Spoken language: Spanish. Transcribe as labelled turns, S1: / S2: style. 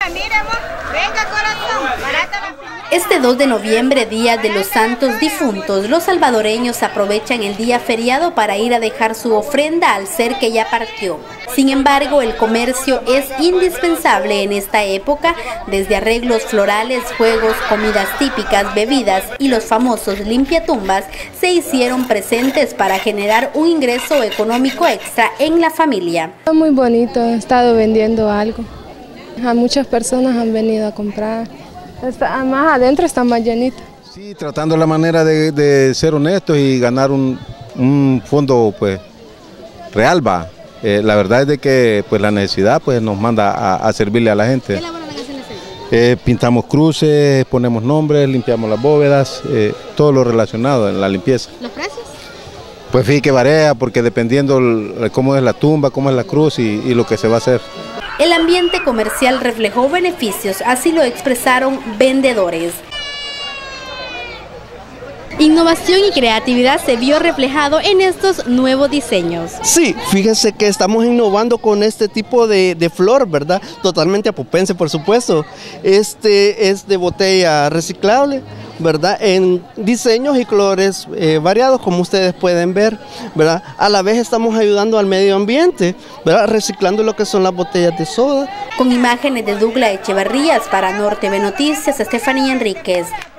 S1: Este 2 de noviembre, Día de los Santos Difuntos, los salvadoreños aprovechan el día feriado para ir a dejar su ofrenda al ser que ya partió. Sin embargo, el comercio es indispensable en esta época, desde arreglos florales, juegos, comidas típicas, bebidas y los famosos limpiatumbas se hicieron presentes para generar un ingreso económico extra en la familia.
S2: Muy bonito, he estado vendiendo algo. Muchas personas han venido a comprar. Más adentro está más llenito.
S3: Sí, tratando la manera de ser honestos y ganar un fondo pues real, va. La verdad es de que pues la necesidad pues nos manda a servirle a la gente.
S1: ¿Qué elaboran en esa necesidad?
S3: Pintamos cruces, ponemos nombres, limpiamos las bóvedas, todo lo relacionado en la limpieza.
S1: ¿Los precios?
S3: Pues sí que varía porque dependiendo cómo es la tumba, cómo es la cruz y lo que se va a hacer.
S1: El ambiente comercial reflejó beneficios, así lo expresaron vendedores. Innovación y creatividad se vio reflejado en estos nuevos diseños.
S4: Sí, fíjese que estamos innovando con este tipo de flor, ¿verdad? Totalmente apupense, por supuesto. Este es de botella reciclable, ¿verdad? En diseños y colores variados, como ustedes pueden ver, ¿verdad? A la vez estamos ayudando al medio ambiente, ¿verdad? Reciclando lo que son las botellas de soda.
S1: Con imágenes de Douglas Echeverrías para Norte TV Noticias, Estefanía Enríquez.